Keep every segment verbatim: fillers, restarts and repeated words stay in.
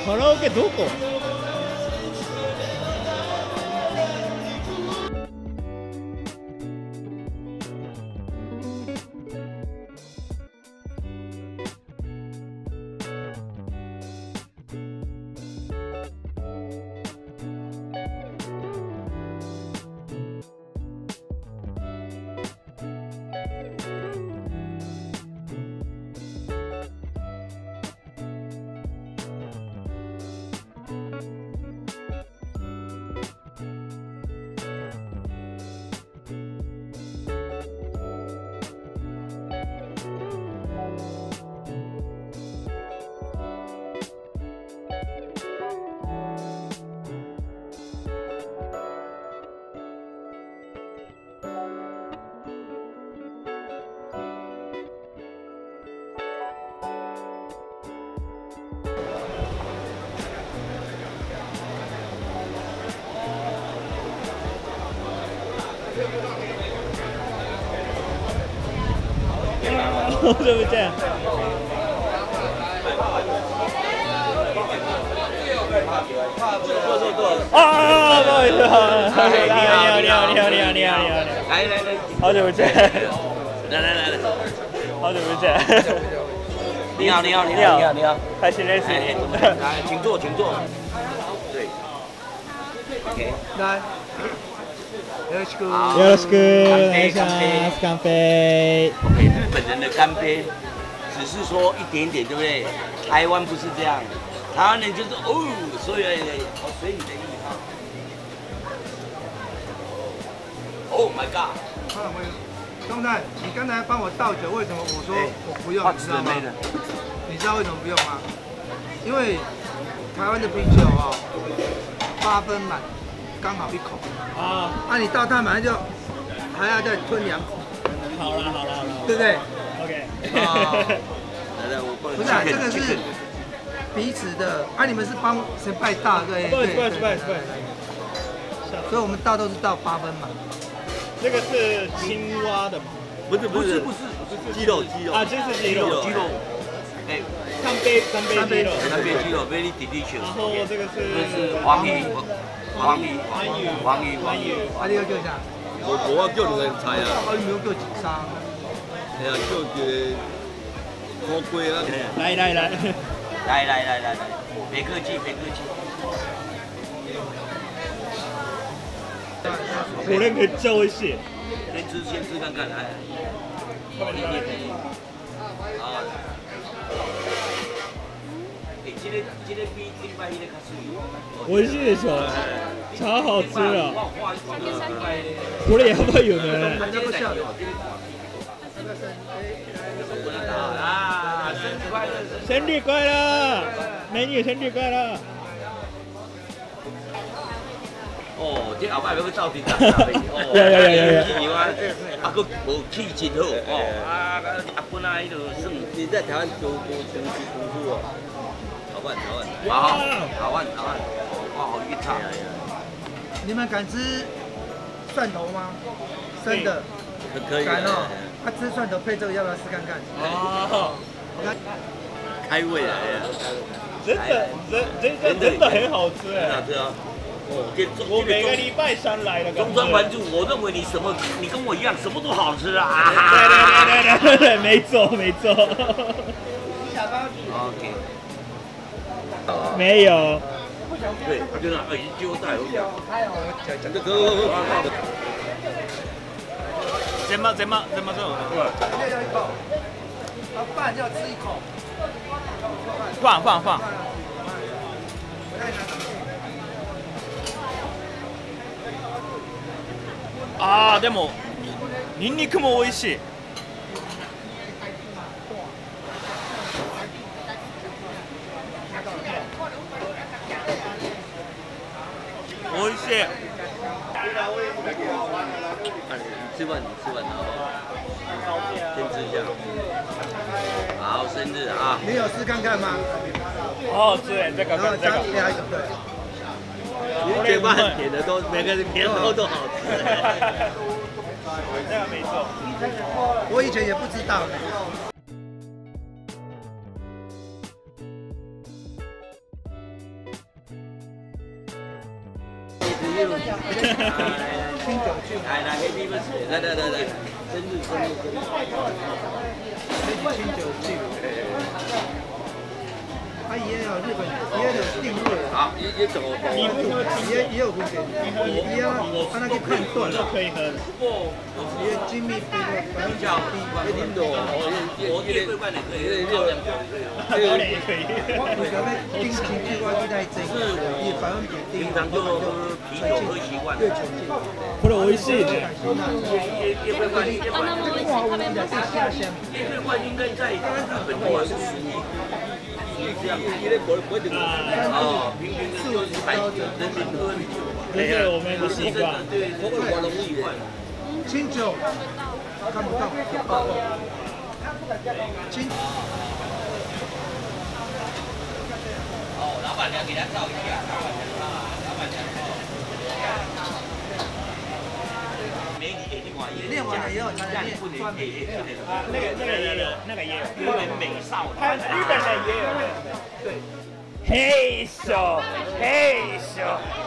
カラオケどこ？好久不见。啊，不好意思，好，你好，你好，你好，你好，你好，你好，来来来，好久不见。来来来来，好久不见。你好，你好，你好，你好，你好，开心认识你。来，请坐，请坐。对。OK。来。よろしく。よろしく。お願いします。干杯。OK，日本人的干杯，只是说一点点，对不对？台湾不是这样，台湾人就是哦，所以我随你的意哈。Oh my god！ 东泰，你刚才帮我倒酒，为什么我说我不用？你知道吗？你知道为什么不用吗？因为台湾的啤酒哦，八分满。刚好一口啊，那、啊、你倒太满就还要再吞两口。好了好了好了，对不对 ？OK。啊，来来，我帮你。不是、啊，这个是彼此的。啊，你们是帮谁拜大？对对对对对。所以我们倒都是倒八分满。这个是青蛙的吗？不是不是不是不是鸡肉鸡肉啊，这是鸡肉鸡肉。哎，三杯三杯鸡肉，三杯鸡肉 ，very delicious。然后这个是这是黄鱼。黄鱼，黄鱼，黄鱼，黄鱼，啊！你要叫啥？我我叫两个菜啊。黄鱼要叫一三。哎呀，叫一个火锅啊！来来来，来来来来来，别客气，别客气。我那个叫一些，先吃先吃看看，来。啊。美味しいでしょ。超好吃了。これやばいよね。生日快乐！美女生日快乐！哦，这后摆要去斗阵啦。有有有有有。啊，佫无气真好哦。啊，啊本来就算你在台湾读读读读书哦。好饭好饭，好好饭好饭，哇，好一场。你们敢吃蒜头吗？生的？可以。敢哦。他吃蒜头配这个，要不要试看看？哦。开胃了，真的，真真真的很好吃哎。很好吃啊。我每个礼拜三来的。中山玩住，我认为你什么，你跟我一样，什么都好吃啊。对对对对对对，没错没错。OK。没有。对，他就拿耳机揪带我讲。讲这个。怎么怎么怎么做？对。要一口。啊，饭就要吃一口。放放放。あーでもニンニクも美味しい。美味しい。吃完，吃完好不好？先吃一下。好，生日啊！你有试看看吗？好好吃哎，这个跟这个。你嘴巴很甜的都，每个人甜头都好吃。这个没错。我以前也不知道。 清酒酒。 来来，Happy birthday！来来来来，生日生日生日！ 清酒酒。它也有日本，也有定位。 好，也也走。 你为什么也也有风险？也要它那个判断了。 可以喝的。 也精密比百分之低， 一定的，我我也会灌的可以，高粱高粱也可以。 我觉得冰淇淋外地在蒸，也百分比低。 平常就喝啤酒喝习惯了。 これ美味しいね。 也会灌，也会灌。也会灌应该在日本的话是属于。这样，因为不不会等啊，平均就是白酒，人民喝酒， 这是我们的习惯， 对，我会广东习惯。 清酒看不到，清。 哦，老板娘给他照一下，老板娘。媒体也去玩， 练完了以后才能练专门。 啊，那个那个也有，那个也有。 日本美少， 他日本的也有。对。嘿咻，嘿咻。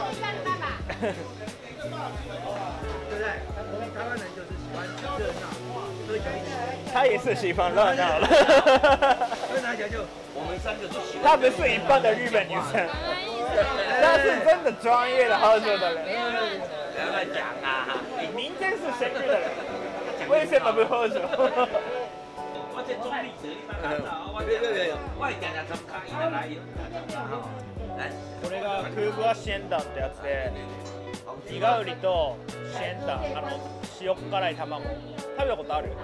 对不对？我们台湾人就是喜欢热闹，喝酒一起。 他也是喜欢热闹的。 所以拿起来就， 我们三个都喜欢。 她不是一般的日本女生，她是真的专业的喝酒的人。 不要乱讲啊！ 你明天是生日的人，为什么不喝酒？ 我这中立者，你慢慢找。我这个我常常参加，伊就来よ。来。 これがクーブアシェンダンってやつで、イガウリとシェンダン、あの塩辛い卵。食べたことある？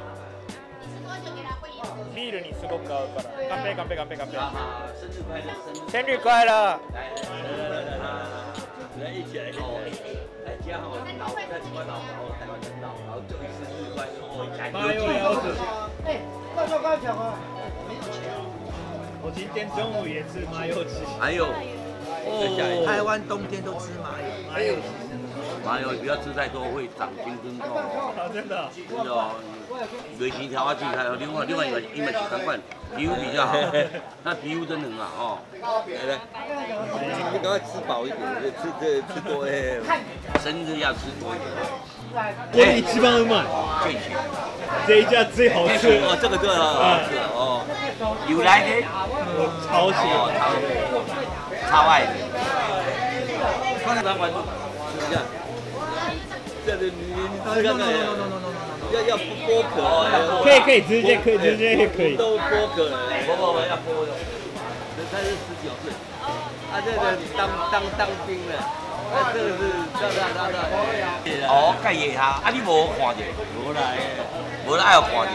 ビールにすごく合うから。乾杯乾杯乾杯乾杯。 生日快乐！ 生日快乐！ 来来来来来，来一起来一起来。来家好，老在台湾老老台湾的老，然后祝你生日快乐哦！ 麻油腰子。 哎，快快快抢啊！ 我今天中午也吃麻油鸡。 还有，哦， 台湾冬天都吃麻油， 麻油鸡。 麻油不要吃太多，会长青春痘哦。 啊，真的。 真的哦，维持调啊，记开哦。另外另外一个，因为是看管皮肤比较好，那皮肤真的很好哦。来来，你赶快吃饱一点，吃这吃多哎。生日要吃多一点。 これ一番うまい。 最甜。 这一家最好吃。 哦，这个最好吃哦。有来的。 我超喜欢。 超爱的。看看他玩，你看。这个你你吃看看，要要剥壳， 可以可以直接可以直接可以， 都剥壳了，不不不要剥的，他是十九岁，他这个当当当兵了，他这个是这这这这，哦，介野哈，啊你无看见？无来，无来有看见。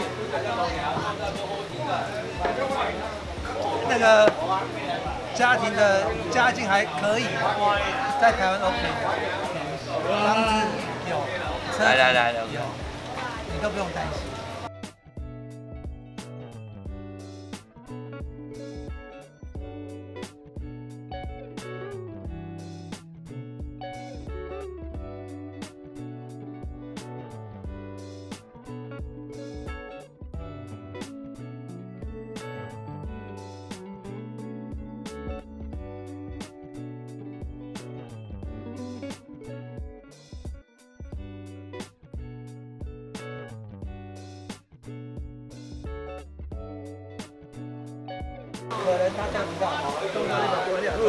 那个家庭的家境还可以，在台湾 OK， 房子。 来来来来， 你都不用担心。可能他看不到，中国那个多料。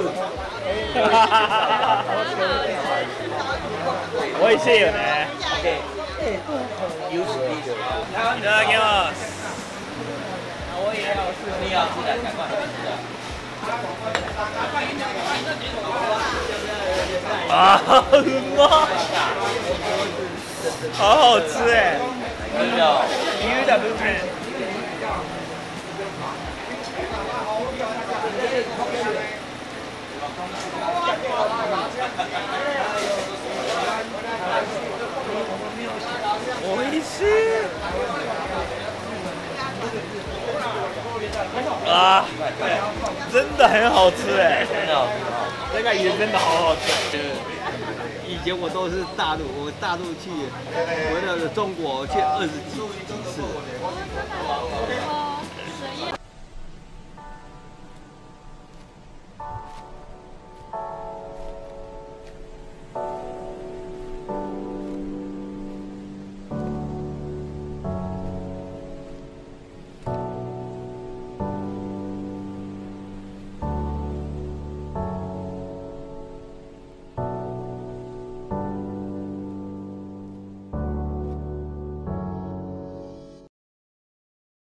美味しいよね。 有实力的。 いただきます。 我也要吃，你要吃的赶快吃的。 啊，うま。好好吃哎。 真的。 牛的部分。美味しい啊，真的很好吃哎， 真的， 这个也真的好好吃。 以前我都是大陆，我大陆去，回到中国去二十几几次。